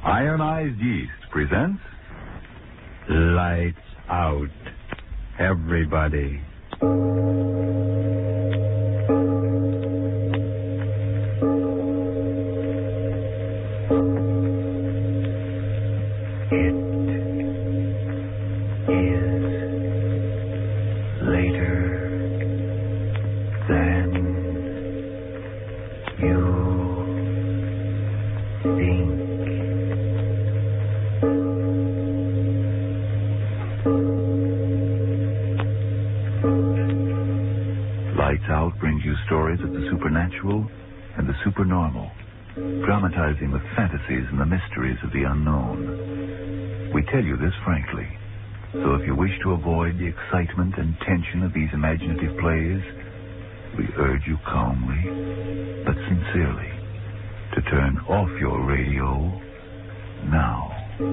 Ionized Yeast presents Lights Out, everybody. Lights Out brings you stories of the supernatural and the supernormal, dramatizing the fantasies and the mysteries of the unknown. We tell you this frankly, so if you wish to avoid the excitement and tension of these imaginative plays, we urge you calmly, but sincerely, to turn off your radio now.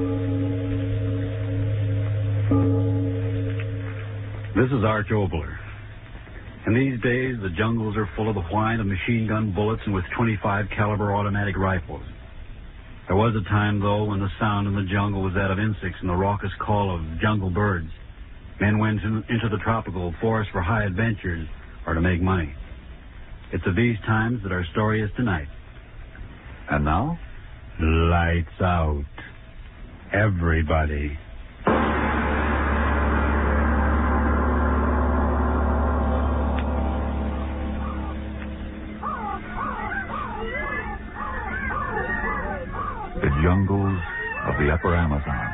This is Arch Obler. In these days, the jungles are full of the whine of machine gun bullets and with 25 caliber automatic rifles. There was a time, though, when the sound in the jungle was that of insects and the raucous call of jungle birds. Men went into the tropical forest for high adventures or to make money. It's of these times that our story is tonight. And now, Lights Out, everybody. the jungles of the upper Amazon.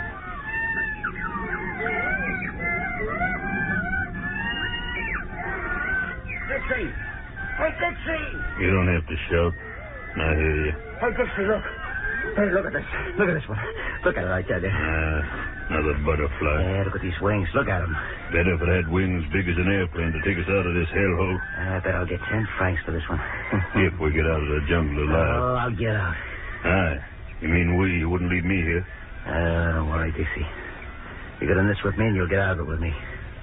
Dixie! Hey, Dixie! You don't have to shout. I hear you. Hey, Dixie, look. Hey, look at this. Look at this one. Look at it, I tell you. Another butterfly. Yeah, look at these wings. Look at them. Better if it had wings big as an airplane to take us out of this hellhole. I bet I'll get 10 francs for this one. If we get out of the jungle alive. Oh, I'll get out. Aye. You mean we? You wouldn't leave me here? Don't worry, Dixie. You get in this with me and you'll get out of it with me.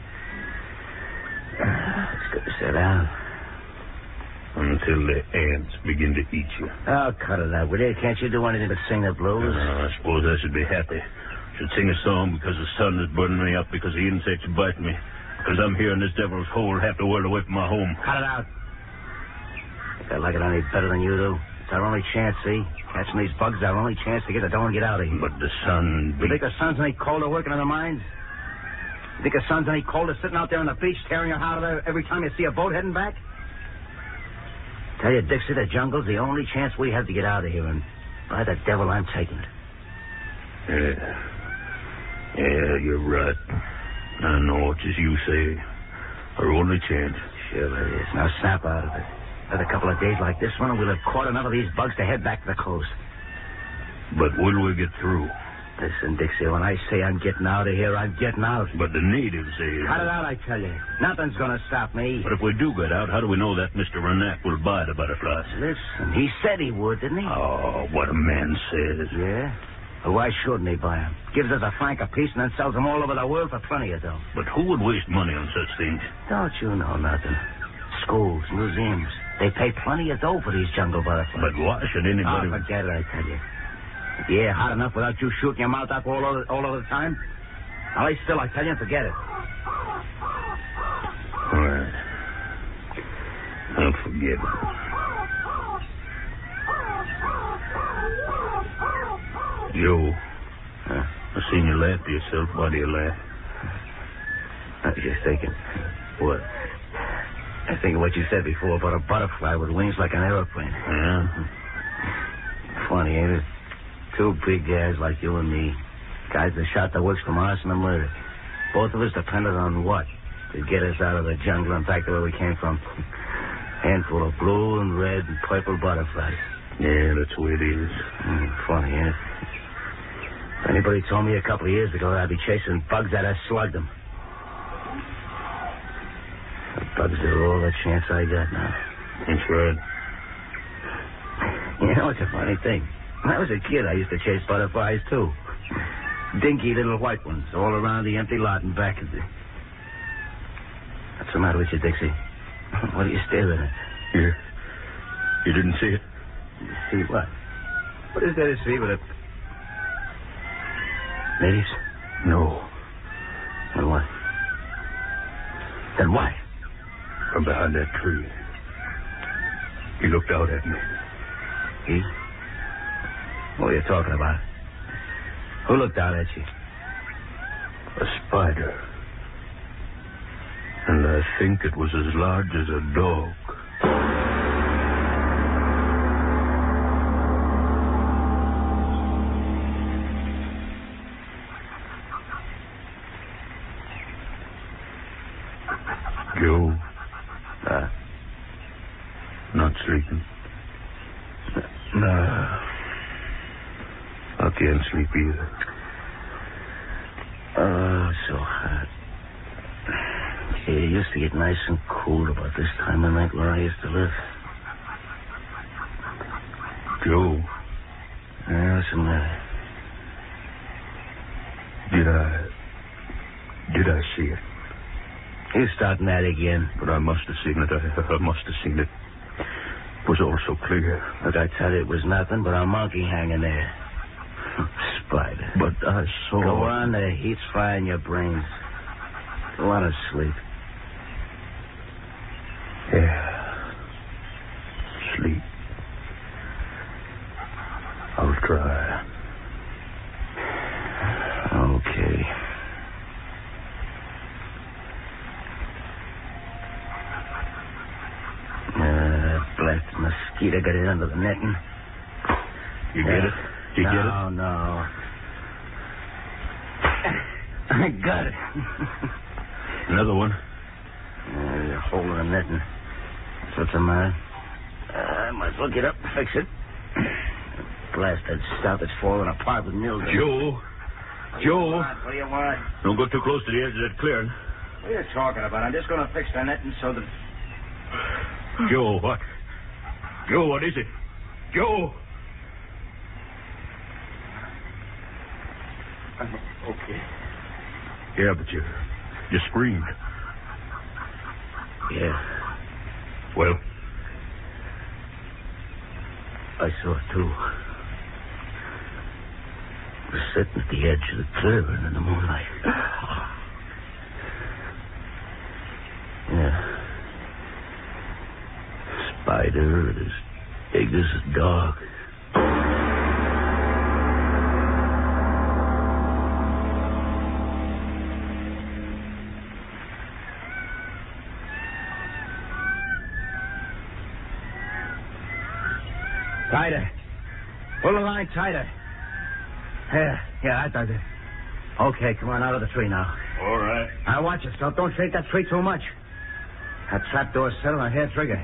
It's good to sit down. Until the ants begin to eat you. Oh, cut it out, will you? Can't you do anything but sing the blues? I suppose I should be happy. Should sing a song because the sun is burning me up, because the insects bite me, because I'm here in this devil's hole half the world away from my home. Cut it out. Think I like it any better than you do? It's our only chance, see? Catching these bugs is our only chance to get the door and get out of here. But the sun... You think the sun's any colder working on the mines? You think the sun's any colder sitting out there on the beach tearing your heart out every time you see a boat heading back? Tell you, Dixie, the jungle's the only chance we have to get out of here, and by the devil, I'm taking it. Yeah, you're right. I know it's as you say. Our only chance. Sure it is. Now snap out of it. Another couple of days like this one, and we'll have caught enough of these bugs to head back to the coast. But will we get through? Listen, Dixie, when I say I'm getting out of here, I'm getting out. But the natives say... Cut it out, I tell you. Nothing's going to stop me. But if we do get out, how do we know that Mr. Renack will buy the butterflies? Listen, he said he would, didn't he? Oh, what a man says. Yeah? Well, why shouldn't he buy them? Gives us a franc apiece and then sells them all over the world for plenty of dough. But who would waste money on such things? Don't you know nothing? Schools, museums. They pay plenty of dough for these jungle butterflies. But why should anybody... Oh, forget it, I tell you. If the air hot enough without you shooting your mouth up all of the time, I'll lay still, I tell you, and forget it. All right. I'll forget it. Joe, I seen you laugh to yourself. Why do you laugh? I was just thinking. What? I think of what you said before about a butterfly with wings like an aeroplane. Yeah? Funny, ain't it? Two big guys like you and me. Guys that shot the works from arson and murder. Both of us depended on what? To get us out of the jungle and back to where we came from. Handful of blue and red and purple butterflies. Yeah, that's the way it is. Funny, ain't it? If anybody told me a couple of years ago that I'd be chasing bugs, I'd have slugged them. The bugs are all the chance I got now. That's right. You know, it's a funny thing. When I was a kid, I used to chase butterflies, too. Dinky little white ones all around the empty lot and back of the... What's the matter with you, Dixie? What are you staring at? You didn't see it? See what? What is there to see with a... Natives? No. Then what? Then what? From behind that tree. He looked out at me. He? What are you talking about? Who looked out at you? A spider. And I think it was as large as a dog. Joe. Not sleeping. No. I can't sleep either. Oh, so hot. Yeah, it used to get nice and cool about this time of night where I used to live. Joe. Yeah, what's the matter? Did I see it? You're starting that again. But I must have seen it. I must have seen it. It was all so clear. Look, I tell you, it was nothing but a monkey hanging there. Spider. But I saw... Go on, the heat's frying your brains. Go on to sleep. Yeah. Sleep. I'll try. Okay. Blasted mosquito got it under the netting. You get it? You get it? No. I got it. Another one? You're holding the netting. So what's the matter? I might as well get up and fix it. Blasted stuff is falling apart with mildew. Joe. What do you want? Don't go too close to the edge of that clearing. What are you talking about? I'm just going to fix the netting so that... Joe, what? Joe, what is it? Joe! I'm okay. Yeah, but you screamed. Yeah. Well? I saw it, too. I was sitting at the edge of the clearing in the moonlight. Yeah. Spider as big as a dog. Tighter. Pull the line tighter. Yeah, I got it. Okay, come on, out of the tree now. All right. Now, watch yourself. Don't shake that tree too much. That trapdoor's set on a hair trigger.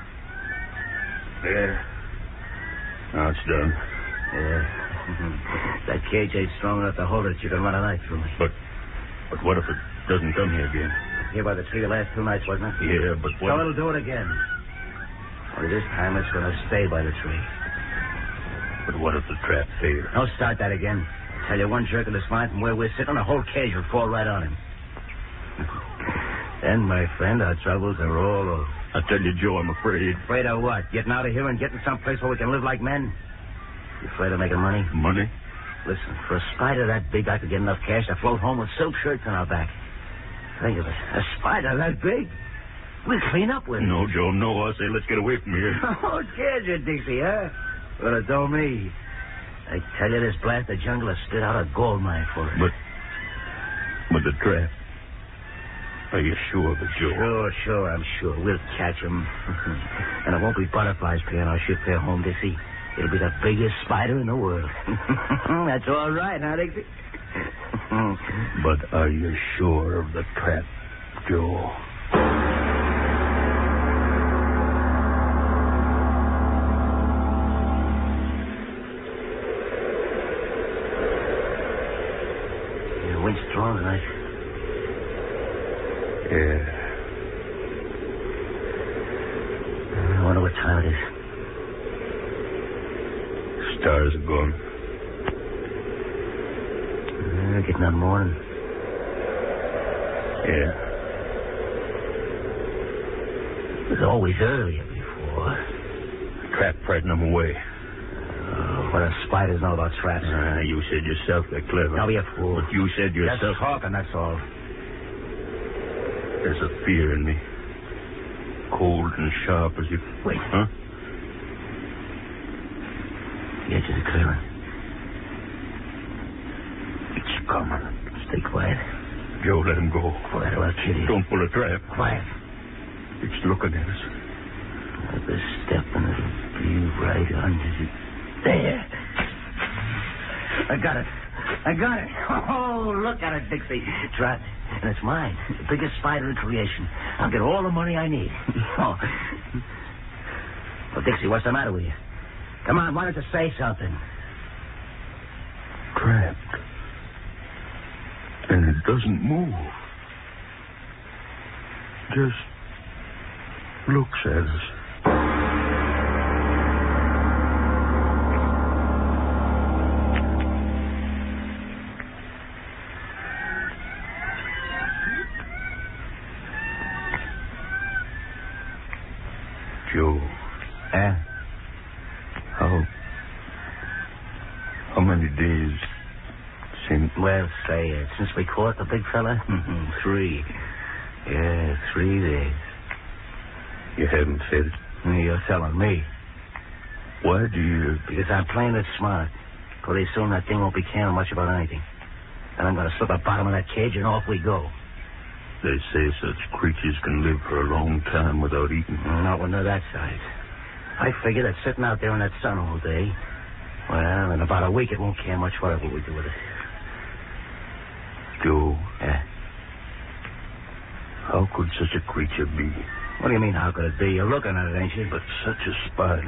There. Now it's done. Yeah. That cage ain't strong enough to hold it. You can run a knife through me. But what if it doesn't come here again? Here by the tree the last 2 nights, wasn't it? Yeah, but what... So it'll do it again. Only this time it's going to stay by the tree. But what if the trap fails? Don't start that again. I tell you, one jerk of this line from where we're sitting, the whole cage will fall right on him. Then, my friend, our troubles are all over. I tell you, Joe, I'm afraid. Afraid of what? Getting out of here and getting someplace where we can live like men? You afraid of making money? Money? Listen, for a spider that big, I could get enough cash to float home with silk shirts on our back. Think of it. A spider that big? We'll clean up with it. No, Joe, no. I say let's get away from here. Oh, scared you, Dixie, huh? Well, it don't me. I tell you, this blasted jungle has spit out a gold mine for us. But the trap. Are you sure of it, Joe? Sure, I'm sure. We'll catch him. And it won't be butterflies playing our ship there home, Dixie. It'll be the biggest spider in the world. That's all right, huh, Dixie? But are you sure of the trap, Joe? The wind's strong tonight. Yeah. I wonder what time it is. Stars are gone. Getting on morning. Yeah. It was always earlier before. The trap frightened them away. Oh. What do spiders know about traps? You said yourself they're clever. Don't be a fool. But you said yourself... Just talking, that's all. There's a fear in me. Cold and sharp as if... Wait. Huh? The edge of the clearing. It's coming. Stay quiet. Joe, let him go. Quiet or I'll kill you. Don't pull a trap. Quiet. It's looking at us. Another step and it'll be right under you. There. I got it. Oh, look at it, Dixie. Trap. And it's mine. The biggest spider in creation. I'll get all the money I need. Oh. Well, Dixie, what's the matter with you? Come on, why don't you say something? Trapped. And it doesn't move. Just looks at us. Joe. How many days since... Well, say it. Since we caught the big fella? 3. Yeah, 3 days. You haven't fed it? You're telling me. Why do you... Because I'm playing it smart. Pretty soon that thing won't be caring much about anything. Then I'm going to slip the bottom of that cage and off we go. They say such creatures can live for a long time without eating. Not when they're that size. I figure that sitting out there in that sun all day, well, in about a week it won't care much whatever we do with it. Joe. Yeah? How could such a creature be? What do you mean, how could it be? You're looking at it, ain't you? But such a spider.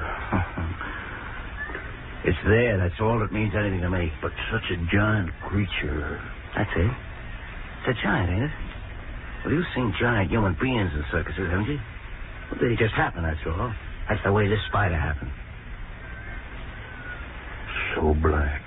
It's there. That's all that means anything to me. But such a giant creature. That's it. It's a giant, ain't it? Well, you've seen giant human beings in circuses, haven't you? Well, they just happen, that's all. That's the way this spider happened. So black.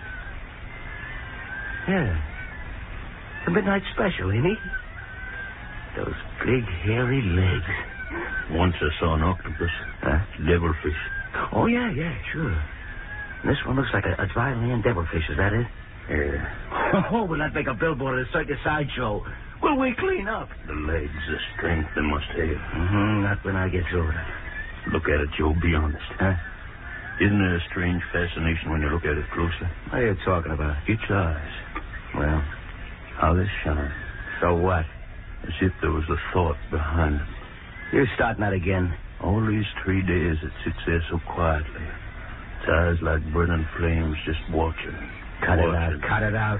Yeah. The midnight special, ain't he? Those big, hairy legs. Once I saw an octopus. Huh? Devilfish. Oh, yeah, sure. And this one looks like a dry land devilfish, is that it? Yeah. Oh, will that make a billboard at a circus sideshow? Will we clean up? The legs, the strength they must have. Not when I get through it. Look at it, Joe. Be honest. Huh? Isn't it a strange fascination when you look at it closely? What are you talking about? Its eyes. Well, How they shine. so what? As if there was a thought behind them. You're starting that again. All these 3 days it sits there so quietly. Its eyes like burning flames just watching. Cut it out.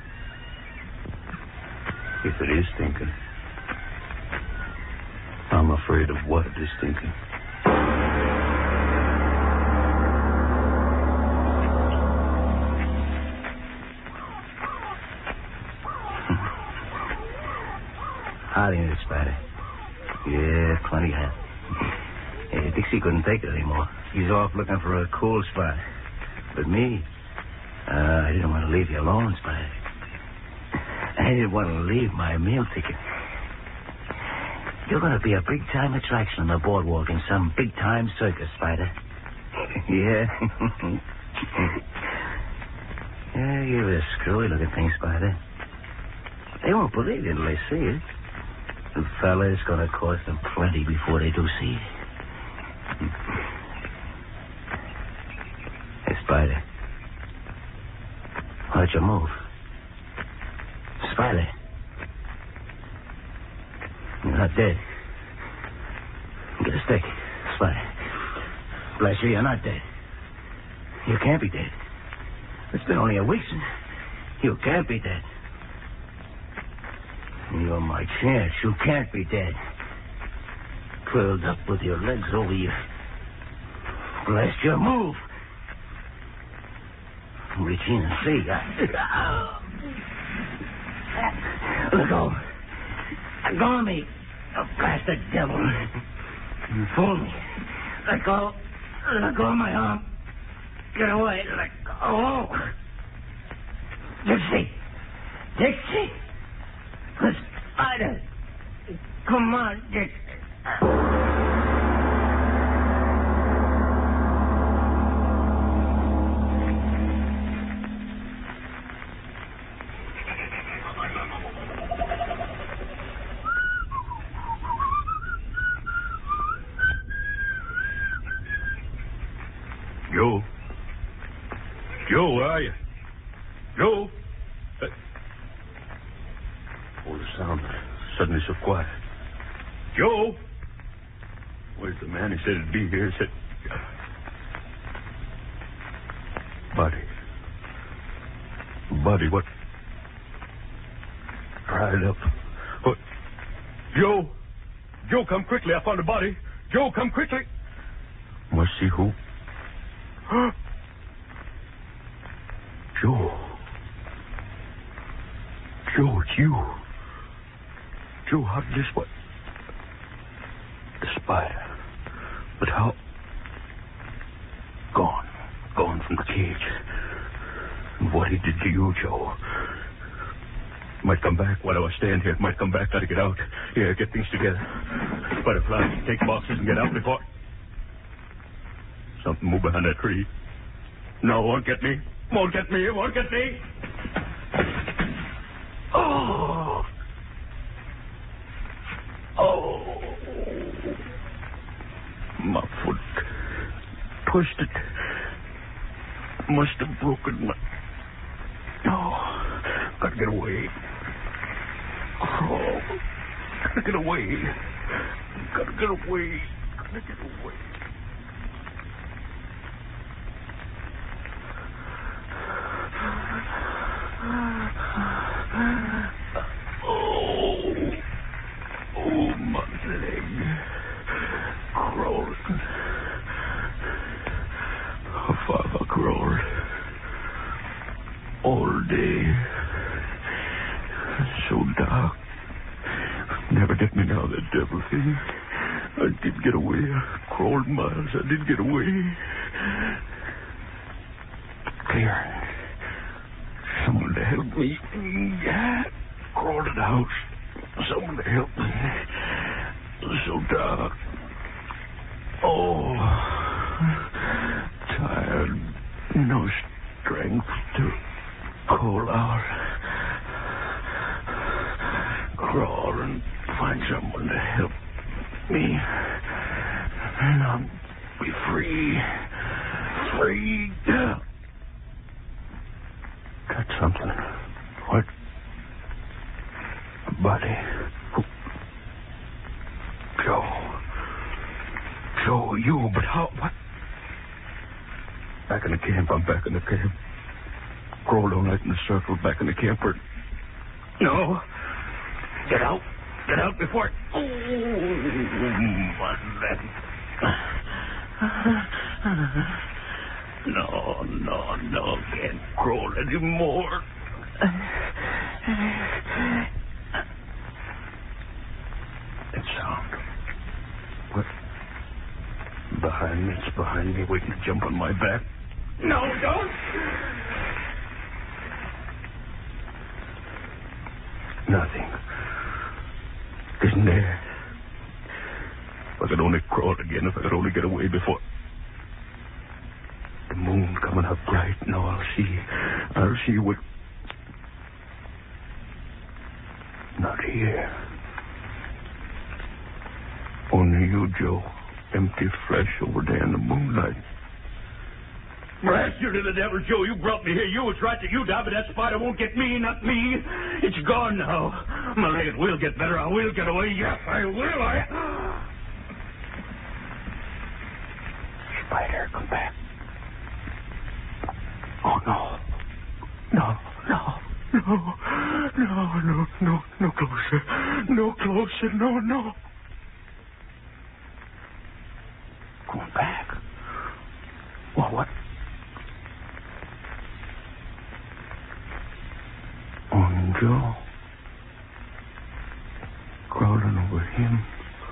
If it is thinking, I'm afraid of what it is thinking. Howdy, Miss Spider. Yeah, plenty hot. Hey, Dixie couldn't take it anymore. He's off looking for a cool spot. But me, I didn't want to leave you alone, Spider. I didn't want to leave my meal ticket. You're going to be a big-time attraction on the boardwalk in some big-time circus, Spider. Yeah? Yeah, you're a screwy-looking thing, Spider. They won't believe you until they see it. The fella's going to cost them plenty before they do see it. Hey, Spider. Why'd you move? Spider. You're not dead. Get a stick. Spider. Bless you, you're not dead. You can't be dead. It's been only a week since... You can't be dead. You're my chance. You can't be dead. Curled up with your legs over you. Bless you, move. Reach in and see. Let go. Let go of me. You bastard devil. You fooled me. Let go. Let go of my arm. Get away. Let go. Dixie. Dixie. The spider. Come on, Dixie. Joe? Joe, where are you? Joe? Oh, the sound suddenly so quiet. Joe? Where's the man? He said he'd be here. He said... Buddy, what? Dried up. What? Joe! Joe, come quickly. I found a body. Joe, come quickly. Must see who? Joe. Joe, it's you. Joe, how did this... What? The spider. But how... Gone from the cage. And what he did to you, Joe. Might come back while I was staying here. Might come back. Gotta get out. Here, get things together. Butterfly, take boxes and get out before... Something move behind that tree. No, won't get me. Won't get me. It won't get me. Oh. My foot twisted. Must have broken my... No. Gotta get away. Oh. Gotta get away. Gotta get away. Gotta get away. Oh, my leg. Crawling. How far have I crawled? All day. So dark. Never get me now, that devil thing. I did get away. I crawled miles. I did get away. Clear. Someone to help me. Crawled to the house. Someone to help me. So dark. Oh. Tired. No strength to call out. Crawl and find someone to help me. And I'll be free. Free. Got something. What? A body. Joe, you, but how? What? Back in the camp. I'm back in the camp. Crawled all night in a circle back in the camp. No. Get out. Get out before it... Oh, my leg. No. Can't crawl anymore. That sound. What? Behind me. It's behind me, waiting to jump on my back. No, don't! Nothing. Isn't there? If I could only crawl again, if I could only get away before... The moon coming up bright. No, I'll see what... Not here. Only you, Joe. Empty flesh over there in the moonlight. Blast you to the devil, Joe. You brought me here. You was right that you died, but that spider won't get me, not me. It's gone now. My leg will get better. I will get away. Yes, I will. Spider, come back. Oh, no. No closer. No closer. No. Going back. Well, what? On Joe. Crawling over him.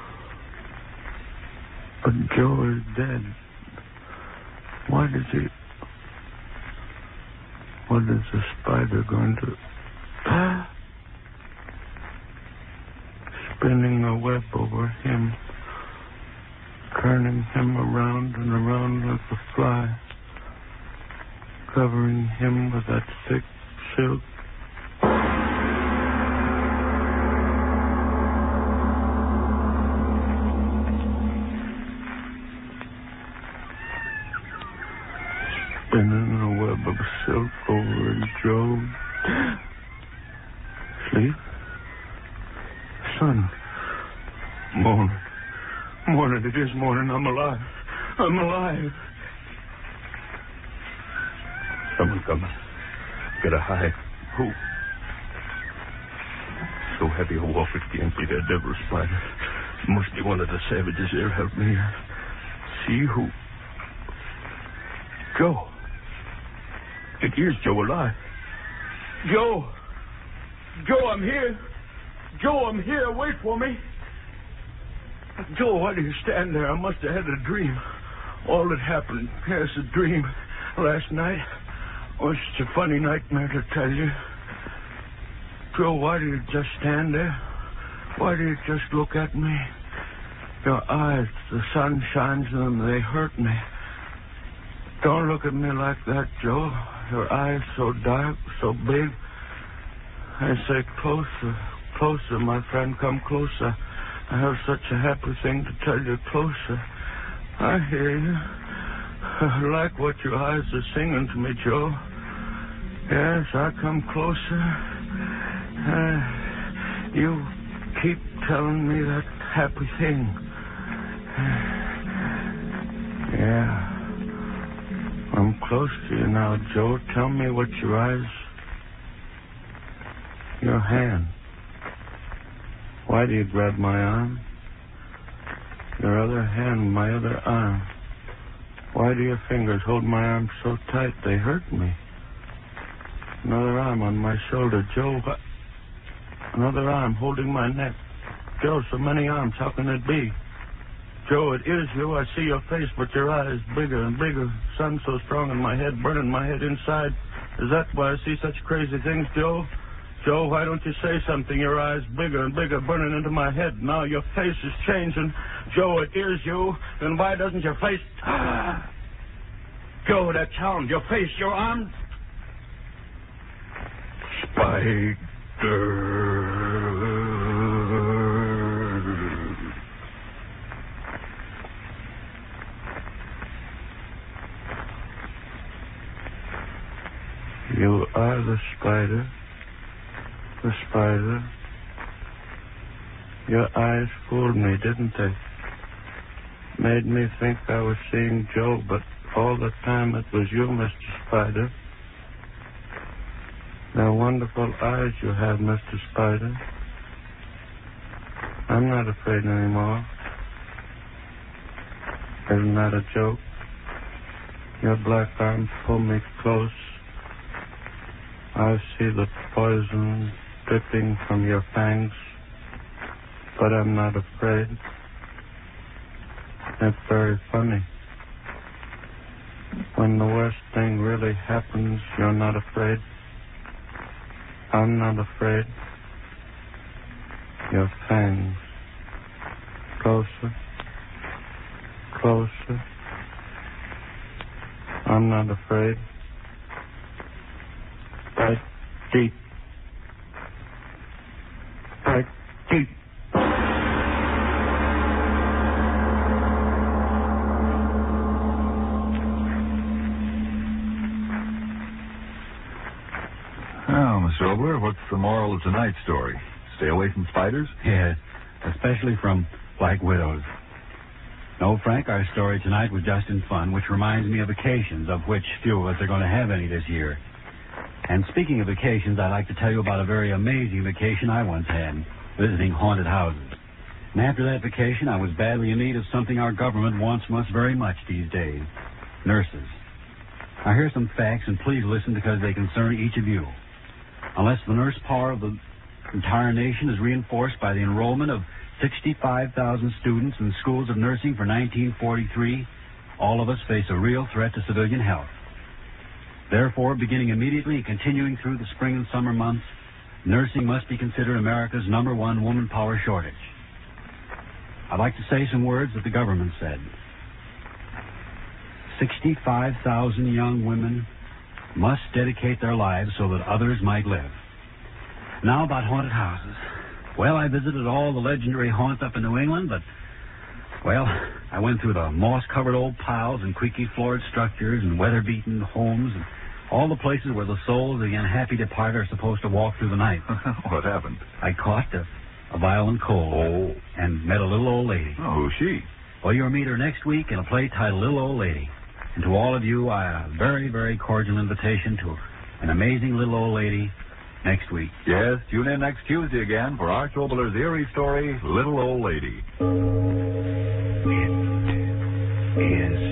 But Joe is dead. What is the spider going to... Spinning a web over him. Turning him around and around like a fly. Covering him with that thick silk. spinning in a web of silk over in Joe. Sleep? Sun. Morning. Morning. It is morning. I'm alive. I'm alive. Someone coming. Get a hide. Who? So heavy a wolf it can't be that devil spider. Must be one of the savages here. Help me. See who? Joe. It is Joe alive. Joe. Joe, I'm here. Joe, I'm here. Wait for me. Joe, why do you stand there? I must have had a dream. All that happened, yes, a dream last night. Oh, it's a funny nightmare to tell you. Joe, why do you just stand there? Why do you just look at me? Your eyes, the sun shines in them, they hurt me. Don't look at me like that, Joe. Your eyes so dark, so big. I say closer, closer, my friend, come closer. I have such a happy thing to tell you, closer. I hear you. I like what your eyes are singing to me, Joe. Yes, I come closer. You keep telling me that happy thing. Yeah. I'm close to you now, Joe. Tell me what your eyes... Your hand. Why do you grab my arm? Your other hand, my other arm. Why do your fingers hold my arm so tight they hurt me? Another arm on my shoulder. Joe, another arm holding my neck. Joe, so many arms, how can it be? Joe, it is you. I see your face, but your eyes bigger and bigger. Sun so strong in my head, burning my head inside. Is that why I see such crazy things, Joe? Joe, why don't you say something? Your eyes bigger and bigger, burning into my head. Now your face is changing. Joe, it is you. Then why doesn't your face... Joe, that sound, your face, your arms... Spider... You are the spider. The spider. Your eyes fooled me, didn't they? Made me think I was seeing Joe, but all the time it was you, Mr. Spider. They're wonderful eyes you have, Mr. Spider. I'm not afraid anymore. Isn't that a joke? Your black arms pull me close. I see the poison dripping from your fangs, but I'm not afraid. It's very funny. When the worst thing really happens, you're not afraid. I'm not afraid. Your fangs. Closer. Closer. I'm not afraid. Bite deep. Bite deep. Now, Mr. Obler, what's the moral of tonight's story? Stay away from spiders? Yes, especially from black widows. No, Frank, our story tonight was just in fun, which reminds me of vacations, of which few of us are going to have any this year. And speaking of vacations, I'd like to tell you about a very amazing vacation I once had, visiting haunted houses. And after that vacation, I was badly in need of something our government wants us very much these days: nurses. Now, here's some facts, and please listen because they concern each of you. Unless the nurse power of the entire nation is reinforced by the enrollment of 65,000 students in schools of nursing for 1943, all of us face a real threat to civilian health. Therefore, beginning immediately and continuing through the spring and summer months, nursing must be considered America's #1 woman power shortage. I'd like to say some words that the government said. 65,000 young women must dedicate their lives so that others might live. Now about haunted houses. Well, I visited all the legendary haunts up in New England, but, well, I went through the moss-covered old piles and creaky-floored structures and weather-beaten homes and all the places where the souls of the unhappy departed are supposed to walk through the night. What happened? I caught a violent cold and met a little old lady. Oh, who's she? Well, you'll meet her next week in a play titled Little Old Lady. And to all of you, a very, very cordial invitation to an amazing little old lady next week. Yes, tune in next Tuesday again for Arch Obler's eerie story, Little Old Lady. It is